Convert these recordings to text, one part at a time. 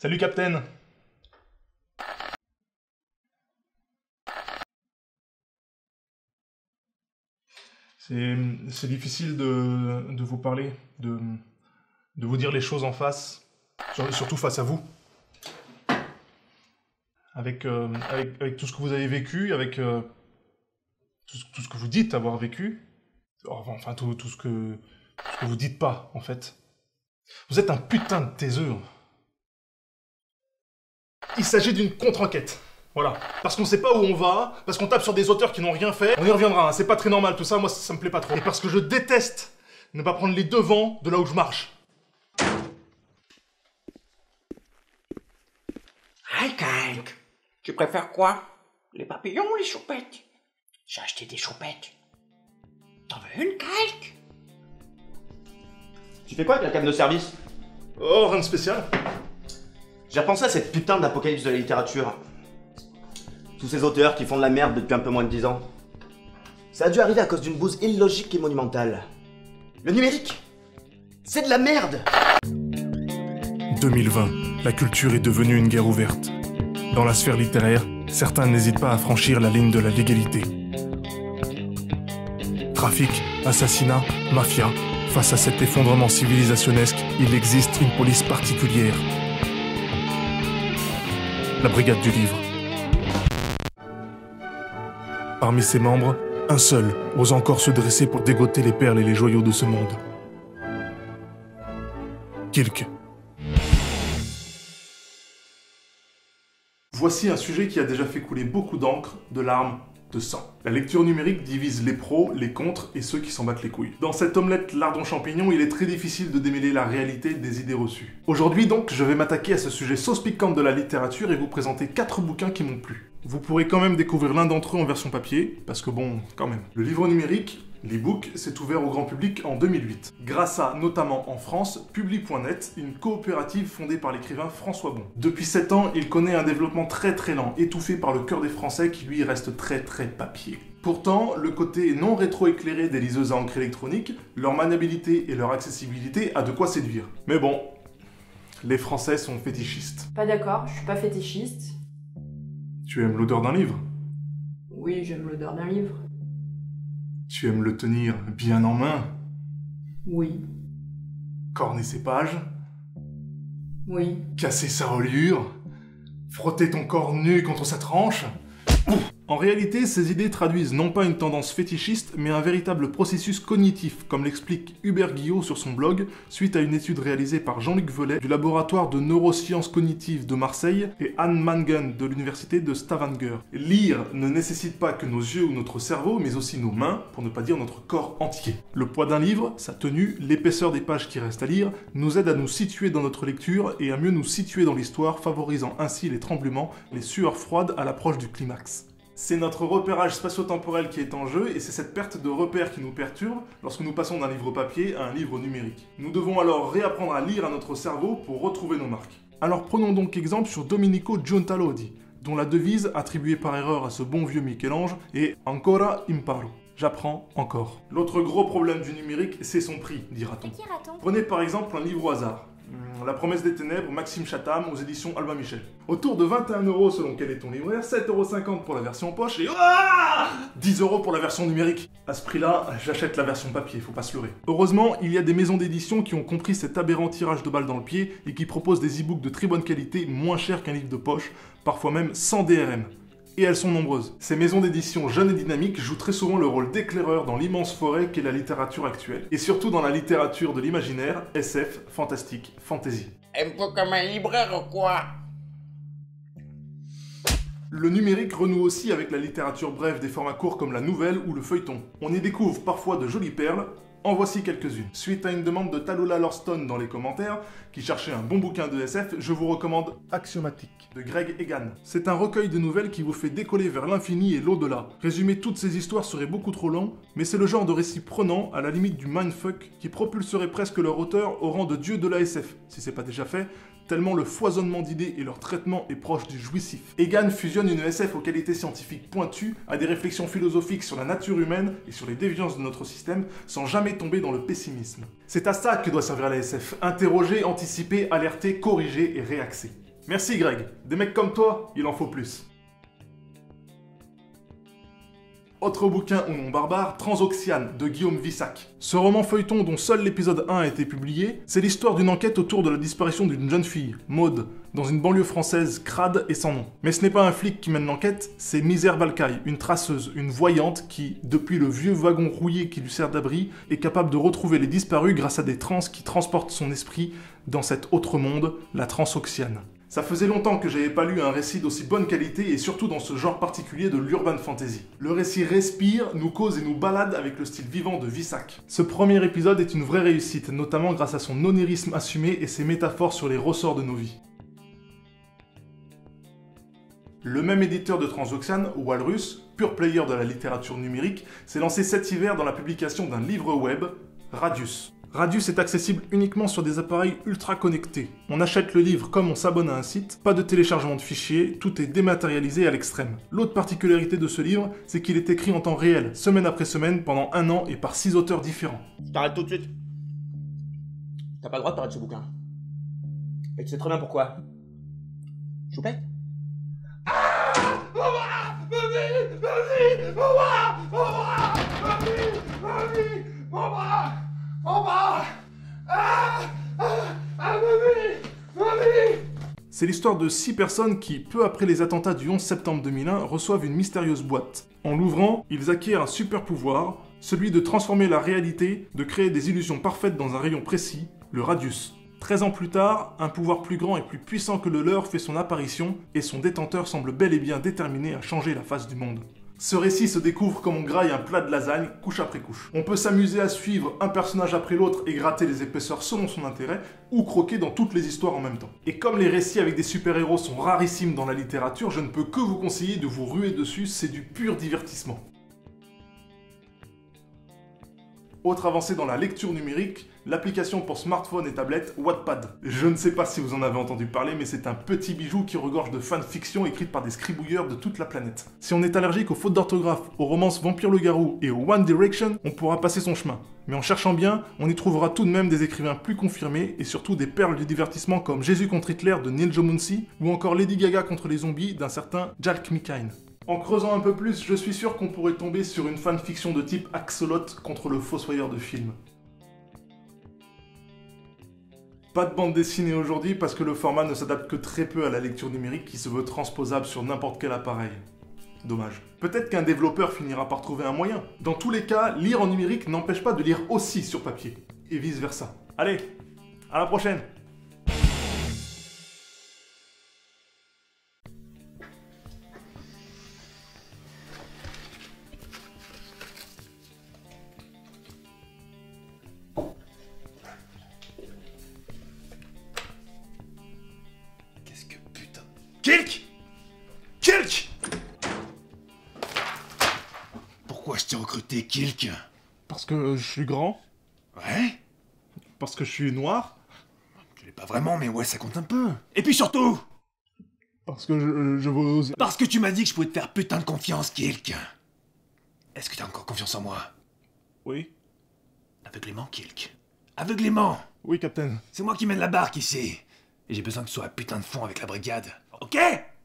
Salut Captain. C'est difficile de vous parler, de vous dire les choses en face, surtout face à vous. Avec tout ce que vous avez vécu, avec tout ce que vous dites avoir vécu, enfin tout ce que vous dites pas, en fait. Vous êtes un putain de taiseux. Il s'agit d'une contre-enquête. Voilà. Parce qu'on sait pas où on va, parce qu'on tape sur des auteurs qui n'ont rien fait. On y reviendra, hein. C'est pas très normal tout ça, moi ça me plaît pas trop. Et parce que je déteste ne pas prendre les devants de là où je marche. Hi, Kalk. Tu préfères quoi? Les papillons ou les choupettes? J'ai acheté des choupettes. T'en veux une, Kalk? Tu fais quoi avec la cam de service? Oh, rien de spécial. J'ai repensé à cette putain d'apocalypse de la littérature. Tous ces auteurs qui font de la merde depuis un peu moins de 10 ans. Ça a dû arriver à cause d'une bouse illogique et monumentale. Le numérique, c'est de la merde. 2020, la culture est devenue une guerre ouverte. Dans la sphère littéraire, certains n'hésitent pas à franchir la ligne de la légalité. Trafic, assassinat, mafia, face à cet effondrement civilisationnesque, il existe une police particulière. La Brigade du Livre. Parmi ses membres, un seul ose encore se dresser pour dégoter les perles et les joyaux de ce monde. Kilk. Voici un sujet qui a déjà fait couler beaucoup d'encre, de larmes, de sang. La lecture numérique divise les pros, les contres et ceux qui s'en battent les couilles. Dans cette omelette lardon champignon, il est très difficile de démêler la réalité des idées reçues. Aujourd'hui donc, je vais m'attaquer à ce sujet sauce piquante de la littérature et vous présenter 4 bouquins qui m'ont plu. Vous pourrez quand même découvrir l'un d'entre eux en version papier, parce que bon, quand même. Le livre numérique, l'e-book, s'est ouvert au grand public en 2008, grâce à, notamment en France, Publi.net, une coopérative fondée par l'écrivain François Bon. Depuis 7 ans, il connaît un développement très lent, étouffé par le cœur des Français qui lui reste très papier. Pourtant, le côté non rétro-éclairé des liseuses à encre électronique, leur maniabilité et leur accessibilité a de quoi séduire. Mais bon, les Français sont fétichistes. Pas d'accord, je suis pas fétichiste. Tu aimes l'odeur d'un livre? Oui, j'aime l'odeur d'un livre. Tu aimes le tenir bien en main? Oui. Corner ses pages? Oui. Casser sa reliure? Frotter ton corps nu contre sa tranche? En réalité, ces idées traduisent non pas une tendance fétichiste, mais un véritable processus cognitif, comme l'explique Hubert Guillot sur son blog, suite à une étude réalisée par Jean-Luc Velay du laboratoire de neurosciences cognitives de Marseille et Anne Mangan de l'université de Stavanger. Lire ne nécessite pas que nos yeux ou notre cerveau, mais aussi nos mains, pour ne pas dire notre corps entier. Le poids d'un livre, sa tenue, l'épaisseur des pages qui restent à lire, nous aide à nous situer dans notre lecture et à mieux nous situer dans l'histoire, favorisant ainsi les tremblements, les sueurs froides à l'approche du climax. C'est notre repérage spatio-temporel qui est en jeu et c'est cette perte de repère qui nous perturbe lorsque nous passons d'un livre papier à un livre numérique. Nous devons alors réapprendre à lire à notre cerveau pour retrouver nos marques. Alors prenons donc exemple sur Domenico Giuntalodi, dont la devise attribuée par erreur à ce bon vieux Michel-Ange est « Ancora imparo ». J'apprends encore. L'autre gros problème du numérique, c'est son prix, dira-t-on. Prenez par exemple un livre au hasard. La promesse des ténèbres, Maxime Chatham, aux éditions Albin Michel. Autour de 21 € selon quel est ton libraire, 7,50 € pour la version poche et 10 € pour la version numérique. À ce prix-là, j'achète la version papier, faut pas se leurrer. Heureusement, il y a des maisons d'édition qui ont compris cet aberrant tirage de balles dans le pied et qui proposent des e-books de très bonne qualité, moins chers qu'un livre de poche, parfois même sans DRM. Et elles sont nombreuses. Ces maisons d'édition jeunes et dynamiques jouent très souvent le rôle d'éclaireur dans l'immense forêt qu'est la littérature actuelle. Et surtout dans la littérature de l'imaginaire, SF, fantastique, fantasy. Un peu comme un libraire ou quoi? Le numérique renoue aussi avec la littérature brève des formats courts comme la nouvelle ou le feuilleton. On y découvre parfois de jolies perles. En voici quelques-unes. Suite à une demande de Talula Lorston dans les commentaires, qui cherchait un bon bouquin de SF, je vous recommande Axiomatique, de Greg Egan. C'est un recueil de nouvelles qui vous fait décoller vers l'infini et l'au-delà. Résumer toutes ces histoires serait beaucoup trop long, mais c'est le genre de récit prenant, à la limite du mindfuck, qui propulserait presque leur auteur au rang de dieu de la SF, si c'est pas déjà fait, tellement le foisonnement d'idées et leur traitement est proche du jouissif. Egan fusionne une SF aux qualités scientifiques pointues à des réflexions philosophiques sur la nature humaine et sur les déviances de notre système, sans jamais tomber dans le pessimisme. C'est à ça que doit servir la SF, interroger, anticiper, alerter, corriger et réaxer. Merci Greg, des mecs comme toi, il en faut plus. Autre bouquin au nom barbare, Transoxiane, de Guillaume Vissac. Ce roman feuilleton dont seul l'épisode 1 a été publié, c'est l'histoire d'une enquête autour de la disparition d'une jeune fille, Maude, dans une banlieue française crade et sans nom. Mais ce n'est pas un flic qui mène l'enquête, c'est Misère Balkaï, une traceuse, une voyante qui, depuis le vieux wagon rouillé qui lui sert d'abri, est capable de retrouver les disparus grâce à des trans qui transportent son esprit dans cet autre monde, la Transoxiane. Ça faisait longtemps que j'avais pas lu un récit d'aussi bonne qualité et surtout dans ce genre particulier de l'urban fantasy. Le récit respire, nous cause et nous balade avec le style vivant de Vissac. Ce premier épisode est une vraie réussite, notamment grâce à son onirisme assumé et ses métaphores sur les ressorts de nos vies. Le même éditeur de Transoxiane, Walrus, pur player de la littérature numérique, s'est lancé cet hiver dans la publication d'un livre web, Radius. Radius est accessible uniquement sur des appareils ultra connectés. On achète le livre comme on s'abonne à un site, pas de téléchargement de fichiers, tout est dématérialisé à l'extrême. L'autre particularité de ce livre, c'est qu'il est écrit en temps réel, semaine après semaine, pendant 1 an et par 6 auteurs différents. Je t'arrête tout de suite. T'as pas le droit de parler de ce bouquin. Et tu sais très bien pourquoi. Choupette? C'est l'histoire de 6 personnes qui, peu après les attentats du 11 septembre 2001, reçoivent une mystérieuse boîte. En l'ouvrant, ils acquièrent un super pouvoir, celui de transformer la réalité, de créer des illusions parfaites dans un rayon précis, le radius. 13 ans plus tard, un pouvoir plus grand et plus puissant que le leur fait son apparition, et son détenteur semble bel et bien déterminé à changer la face du monde. Ce récit se découvre comme on graille un plat de lasagne, couche après couche. On peut s'amuser à suivre un personnage après l'autre et gratter les épaisseurs selon son intérêt, ou croquer dans toutes les histoires en même temps. Et comme les récits avec des super-héros sont rarissimes dans la littérature, je ne peux que vous conseiller de vous ruer dessus, c'est du pur divertissement. Autre avancée dans la lecture numérique, l'application pour smartphone et tablette Wattpad. Je ne sais pas si vous en avez entendu parler, mais c'est un petit bijou qui regorge de fanfiction écrite par des scribouilleurs de toute la planète. Si on est allergique aux fautes d'orthographe, aux romances Vampire le Garou et au One Direction, on pourra passer son chemin. Mais en cherchant bien, on y trouvera tout de même des écrivains plus confirmés et surtout des perles du divertissement comme Jésus contre Hitler de Neil Jomunsi ou encore Lady Gaga contre les zombies d'un certain Jack McKine. En creusant un peu plus, je suis sûr qu'on pourrait tomber sur une fanfiction de type Axolot contre le fossoyeur de film. Pas de bande dessinée aujourd'hui parce que le format ne s'adapte que très peu à la lecture numérique qui se veut transposable sur n'importe quel appareil. Dommage. Peut-être qu'un développeur finira par trouver un moyen. Dans tous les cas, lire en numérique n'empêche pas de lire aussi sur papier. Et vice versa. Allez, à la prochaine! Kilk! Kilk! Pourquoi je t'ai recruté, Kilk? Parce que je suis grand. Ouais? Parce que je suis noir. Tu l'es pas vraiment, mais ouais, ça compte un peu. Et puis surtout, Parce que je veux oser. parce que tu m'as dit que je pouvais te faire putain de confiance, Kilk. Est-ce que t'as encore confiance en moi? Oui. Aveuglément, Kilk. Aveuglément! Oui, Captain. C'est moi qui mène la barque ici. Et j'ai besoin que tu sois à putain de fond avec la brigade. Ok?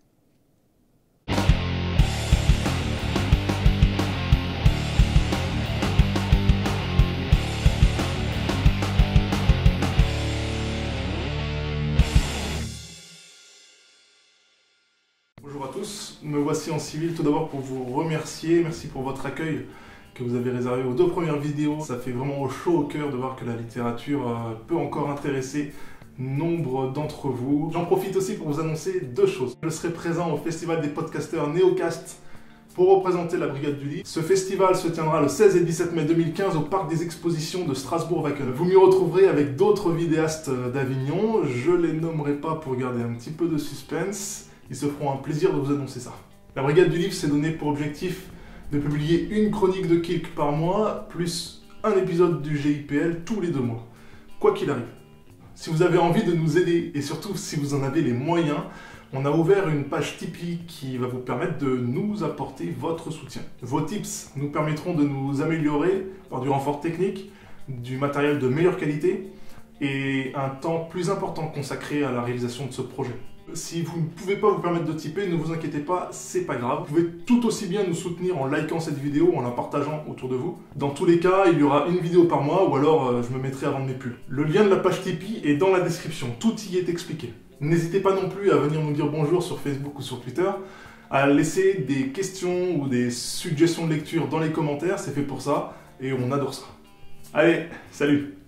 Bonjour à tous, me voici en civil tout d'abord pour vous remercier, merci pour votre accueil que vous avez réservé aux 2 premières vidéos. Ça fait vraiment chaud au cœur de voir que la littérature peut encore intéresser nombre d'entre vous. J'en profite aussi pour vous annoncer 2 choses. Je serai présent au festival des podcasteurs Neocast pour représenter la Brigade du Livre. Ce festival se tiendra le 16 et 17 mai 2015 au Parc des Expositions de Strasbourg-Vacken. Vous m'y retrouverez avec d'autres vidéastes d'Avignon, je les nommerai pas pour garder un petit peu de suspense. Ils se feront un plaisir de vous annoncer ça. La Brigade du Livre s'est donné pour objectif de publier une chronique de Kilk par mois, plus un épisode du GIPL tous les 2 mois. Quoi qu'il arrive. Si vous avez envie de nous aider, et surtout si vous en avez les moyens, on a ouvert une page Tipeee qui va vous permettre de nous apporter votre soutien. Vos tips nous permettront de nous améliorer par du renfort technique, du matériel de meilleure qualité, et un temps plus important consacré à la réalisation de ce projet. Si vous ne pouvez pas vous permettre de tiper, ne vous inquiétez pas, c'est pas grave. Vous pouvez tout aussi bien nous soutenir en likant cette vidéo, en la partageant autour de vous. Dans tous les cas, il y aura une vidéo par mois ou alors je me mettrai à vendre mes pulls. Le lien de la page Tipeee est dans la description, tout y est expliqué. N'hésitez pas non plus à venir nous dire bonjour sur Facebook ou sur Twitter, à laisser des questions ou des suggestions de lecture dans les commentaires, c'est fait pour ça, et on adore ça. Allez, salut!